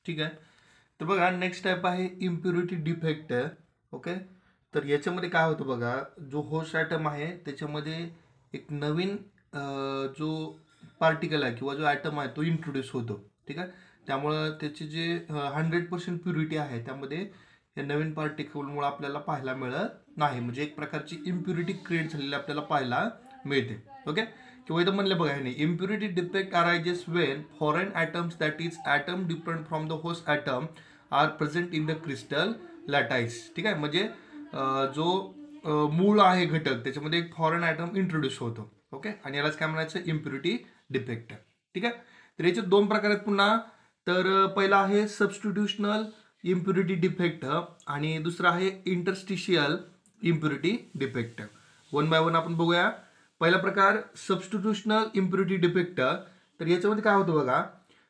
ठीक आहे. तर बघा नेक्स्ट टाइप आहे इम्प्युरिटी डिफेक्ट. ओके, तर याच्यामध्ये काय होतं बघा, जो होस्ट ॲटम आहे त्याच्यामध्ये एक नवीन जो पार्टिकल आहे किंवा जो ॲटम आहे तो इंट्रोड्यूस होतो. ठीक आहे, त्यामुळं त्याची जे 100% प्युरिटी आहे त्यामध्ये या नवीन पार्टिकलमुळे आपल्याला पाहायला मिळत नाही. म्हणजे एक प्रकारची इम्प्युरिटी क्रिएट झालेली आपल्याला पाहायला मिळते. ओके, किंवा इथं म्हणलं बघा ह्याने impurity defect arises when foreign atoms that is atom different from the host atom are present in the crystal lattice. ठीक आहे, म्हणजे जो मूळ आहे घटक त्याच्यामध्ये एक फॉरेन ॲटम इंट्रोड्यूस होतो. ओके, आणि यालाच काय म्हणायचं, इम्प्युरिटी डिफेक्ट. ठीक आहे, तर याचे दोन प्रकार आहेत पुन्हा. तर पहिला आहे सबस्टिट्यूशनल इम्प्युरिटी डिफेक्ट आणि दुसरा आहे interstitial impurity defect. One by one आपण बघूया. पहिला प्रकार सबस्टिट्यूशनल इम्प्युरिटी डिफेक्ट. तर याच्यामध्ये काय होतं बघा,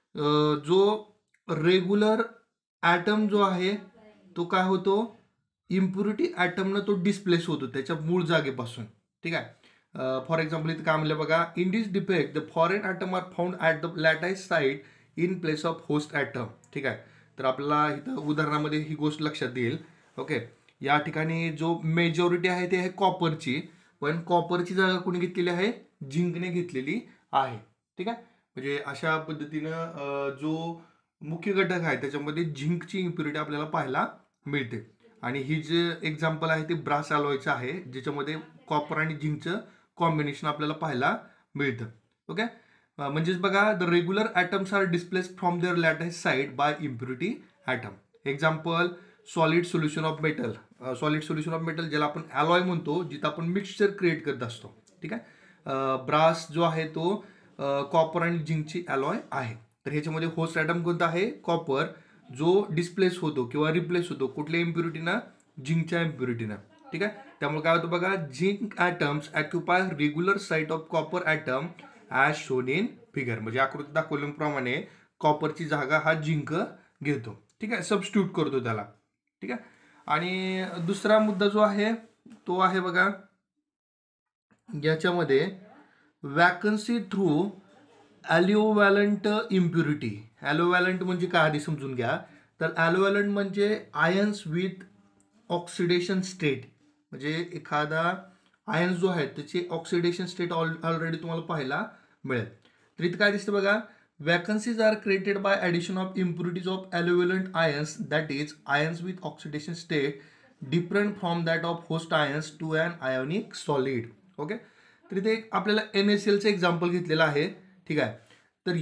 जो रेग्युलर ॲटम जो आहे तो काय होतो, इम्प्युरिटी ॲटमनं तो डिस्प्लेस होतो त्याच्या मूळ जागेपासून. ठीक आहे, फॉर एक्झाम्पल इथं काय म्हणलं बघा, in this defect the foreign atom are found at the lattice site in place of host atom. ठीक आहे, तर आपल्याला इथं उदाहरणामध्ये ही गोष्ट लक्षात येईल. ओके, या ठिकाणी जो मेजॉरिटी आहे ते आहे कॉपरची, पण कॉपरची जागा कोणी घेतलेली आहे, झिंकने घेतलेली आहे. ठीक आहे, म्हणजे अशा पद्धतीनं जो मुख्य घटक आहे त्याच्यामध्ये झिंकची इम्प्युरिटी आपल्याला पाहायला मिळते. आणि ही जे एक्झाम्पल आहे ते ब्रास अलॉयचं आहे, ज्याच्यामध्ये कॉपर आणि झिंकचं कॉम्बिनेशन आपल्याला पाहायला मिळतं. ओके, म्हणजेच बघा, the regular atoms are displaced from their lattice side by impurity atom. Example solid solution of metal. Solid solution of metal ज्याला आपण अलॉय म्हणतो, जिथं आपण मिक्सचर क्रिएट करत असतो. ठीक आहे, ब्रास जो आहे तो कॉपर आणि झिंकची अलॉय आहे. तर ह्याच्यामध्ये होस्ट ॲटम कोणता आहे, कॉपर, जो डिस्प्लेस होतो किंवा रिप्लेस होतो कुठल्या इम्प्युरिटीनं, झिंकच्या इम्प्युरिटीनं. ठीक आहे, त्यामुळे काय होतं बघा, zinc atoms occupy regular site of copper atom as shown in figure. म्हणजे आकृती दाखवल्याप्रमाणे कॉपरची जागा हा झिंक घेतो. ठीक आहे, सबस्टिट्यूट करतो त्याला. ठीक आहे, आणि दुसरा मुद्दा जो आहे तो आहे बघा, याच्यामध्ये vacancy through aliovalent impurity. Aliovalent म्हणजे काय आधी समजून घ्या. तर ॲल्युव्हॅलंट म्हणजे आयन्स विथ ऑक्सिडेशन स्टेट. म्हणजे एखादा आयन्स जो आहे त्याची ऑक्सिडेशन स्टेट ऑलरेडी तुम्हाला पाहायला मिळेल. तर इथं काय दिसतं बघा, vacancies are created by addition of impurities of aliovalent ions that is ions with oxidation state different from that of host ions to an ionic solid. Okay, तर इथे आपल्याला NaClचं एक्झाम्पल घेतलेलं आहे. ठीक आहे, तर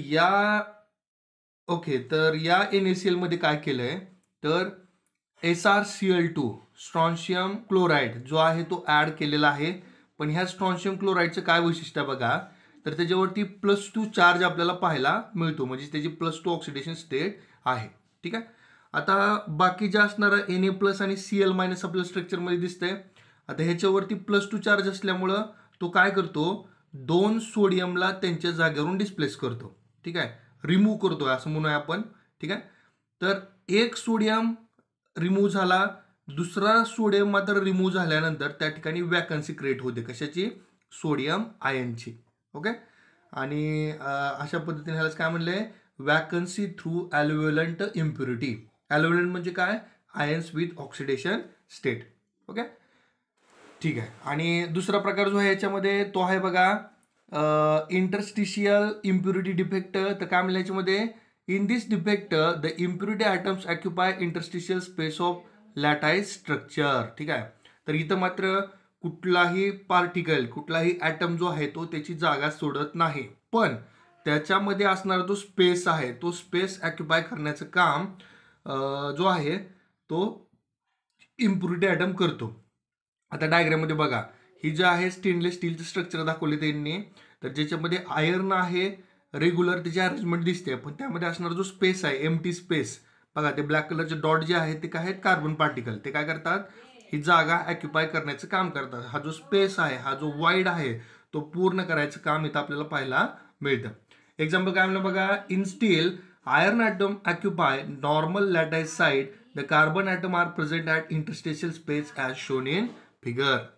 या NaCl मध्ये काय केलंय, तर SrCl2 स्ट्रॉन्शियम क्लोराईड जो आहे तो ऍड केलेला आहे. पण ह्या स्ट्रॉन्शियम क्लोराईडचं काय वैशिष्ट्य बघा, तर त्याच्यावरती +2 चार्ज आपल्याला पाहायला मिळतो, म्हणजे त्याची +2 ऑक्सिडेशन स्टेट आहे. ठीक आहे, आता बाकी जे असणारं Na+ आणि Cl- आपल्या स्ट्रक्चरमध्ये दिसतंय. आता ह्याच्यावरती +2 चार्ज असल्यामुळं तो काय करतो, 2 सोडियमला त्यांच्या जागेवरून डिस्प्लेस करतो. ठीक आहे, रिमूव्ह करतोय असं म्हणूया आपण. ठीक आहे, तर एक सोडियम रिमूव्ह झाला, दुसरा सोडियम मात्र रिमूव्ह झाल्यानंतर त्या ठिकाणी वॅकन्सी क्रिएट होते. कशाची, सोडियम आयनची. ओके, आणि अशा पद्धतीने ह्यालाच काय म्हणलंय, vacancy through aliovalent impurity. Aliovalent म्हणजे काय, ions with oxidation state. Okay, ठीक आहे, आणि दुसरा प्रकार जो आहे याच्यामध्ये तो आहे बघा इंटरस्टिशियल इम्प्युरिटी डिफेक्ट. तर काय म्हणलं याच्यामध्ये, in this defect the impurity items occupy interstitial space of lattice structure. ठीक आहे, तर इथं मात्र कुठलाही पार्टिकल, कुठलाही ॲटम जो आहे तो त्याची जागा सोडत नाही, पण त्याच्यामध्ये असणारा जो स्पेस आहे तो स्पेस ऑक्युपाय करण्याचं काम जो आहे तो इम्प्युरिटी ॲटम करतो. आता डायग्राममध्ये बघा, ही जे आहे स्टेनलेस स्टीलचं स्ट्रक्चर दाखवले त्यांनी. तर ज्याच्यामध्ये आयर्न आहे रेग्युलर, त्याची अरेंजमेंट दिसते, पण त्यामध्ये असणारा जो स्पेस आहे, एम्प्टी स्पेस बघा, ते ब्लॅक कलरचे डॉट जे आहेत ते काय आहेत, कार्बन पार्टिकल. ते काय करतात, ही जागा ऑक्युपाय करण्याचं काम करतात. हा जो स्पेस आहे, हा जो वाईड आहे, तो पूर्ण करायचं काम इथं आपल्याला पाहायला मिळतं. एक्झाम्पल काय म्हणलं बघा, in steel iron atom occupy normal lattice side, the carbon atom are present at interstitial space as shown in figure.